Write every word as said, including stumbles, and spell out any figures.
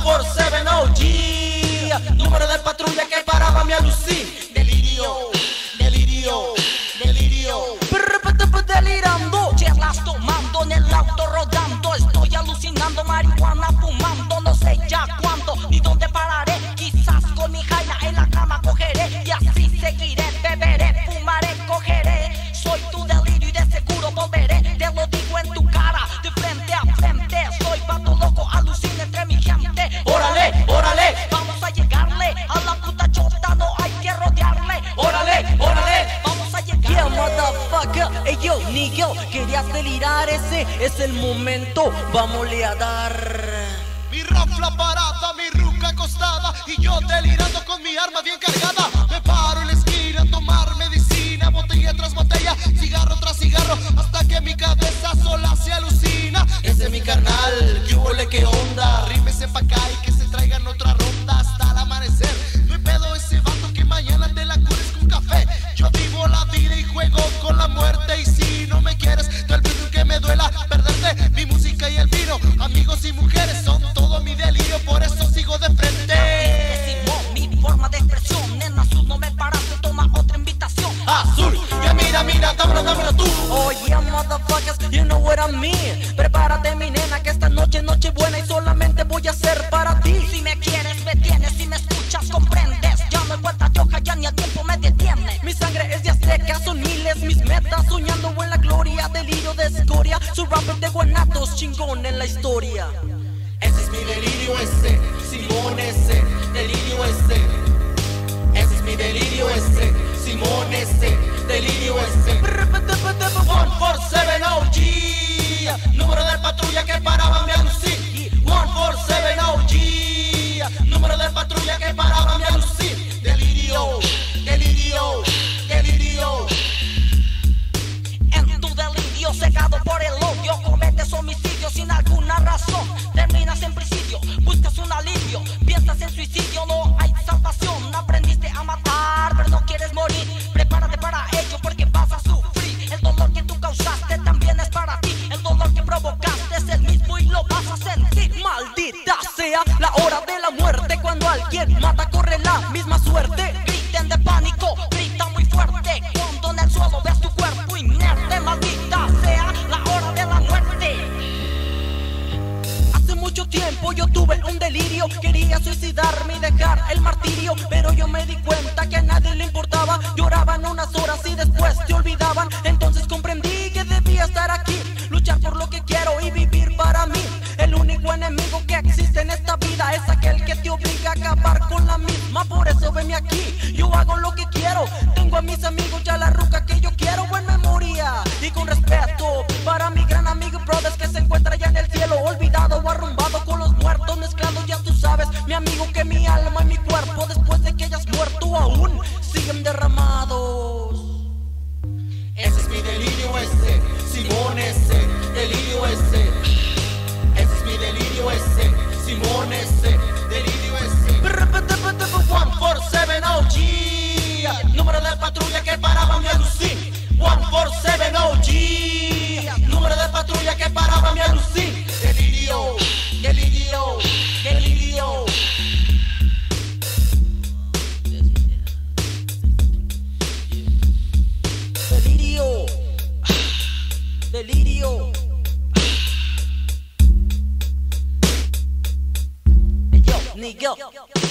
cuatro siete O G, número de patrulla que paraba mi alucí. Delirio, delirio, delirio, delirando, chelas tomando, en el auto rodando. Estoy alucinando, marihuana fumando. No sé ya cuándo ni dónde pararé. Quizás con mi jaina en la cama cogeré. Y así seguiré, beberé, fumaré, cogeré. Soy tu delirio y de seguro volveré. Te lo digo en tu cara, de frente a frente. Soy pato loco, alucina entre mi gente. órale, órale, Vamos a llegarle a la puta chota, no hay que rodearle. órale, órale. Vamos a llegarle. Yeah, motherfucker, hey yo, nigga, querías delirar, ese es el momento, vámosle a dar. Mi rafla parada, mi ruca acostada y yo delirando con mi arma bien cargada. Me paro en la esquina a tomar medicina, botella tras botella, cigarro tras cigarro, hasta que mi cabeza sola se alucina. Ese es mi carnal, que huele, que onda. Arrímese pa' acá y que se traigan otra ronda hasta el amanecer. No hay pedo ese vato que mañana te la cures con café. Yo vivo la vida y juego con la muerte. Y si no me quieres, te olvido que me duela perderte. Mi música y el vino, amigos y mujeres son todo mi delirio, por eso sigo de frente. Mi forma de expresión, en azul no me paraste, toma otra invitación. Azul, ya mira, mira, dámelo, dámelo tú. Oh yeah, motherfuckers, you know what I mean. Prepárate mi nena, que esta noche es noche buena y solamente voy a ser para ti. Si me quieres, me tienes, si me escuchas, comprendes. Ya no hay vuelta de hoja, ya ni el tiempo me detiene. Mi sangre es de azteca, son miles mis metas, soñando en la gloria, delirio de escoria. Soy rapper de guanatos, chingón en la historia. Ese es mi delirio, ese, Simón ese, delirio ese. Ese es mi delirio, ese, Simón ese, delirio ese. cuatro siete O G, número de patrulla que paraba mi alucí. cuatro siete O G, número de patrulla que paraba mi alucí. Delirio, delirio, delirio. En tu delirio, cegado por el odio, cometes homicidio sin alguna razón. Terminas en presidio, buscas un alivio, piensas en suicidio, no hay salvación. Aprendiste a matar, pero no quieres morir. Prepárate para ello porque vas a sufrir. El dolor que tú causaste también es para ti. El dolor que provocaste es el mismo y lo vas a sentir. Maldita sea la hora de la muerte, cuando alguien mata corre la misma suerte. Griten de pánico, grita muy fuerte cuando en el suelo ves tu cuerpo inerte. Maldita sea la hora de la muerte. Hace mucho tiempo yo tuve un delirio, quería suicidarme y dejar el martirio, pero yo me di cuenta que a nadie le importaba. Lloraban unas horas y después te olvidaban. Entonces comprendí que debía estar aquí, luchar por lo que quiero y vivir para mí. El único enemigo que existe en esta vida es aquel que te obliga a acabar con la misma. Por eso venme aquí, yo hago lo que quiero. Tengo a mis amigos ya la ruca que yo quiero. En memoria y con respeto para mi gran amigo Brothers, que se encuentra allá en el cielo, olvidado o arrumbado con los muertos mezclados. Ya tú sabes, mi amigo, que mi alma y mi cuerpo, después de que hayas muerto, aún siguen derramados. Ese es mi delirio, ese, Simón ese, delirio ese. Ese es mi delirio, ese, Simón ese, delirio ese. cuatro siete O G, número de patrulla que paraba mi alucí. cuatro siete O G, número de patrulla que paraba mi alucí. Delirio, delirio, delirio. Delirio, delirio. Hey yo, nigga.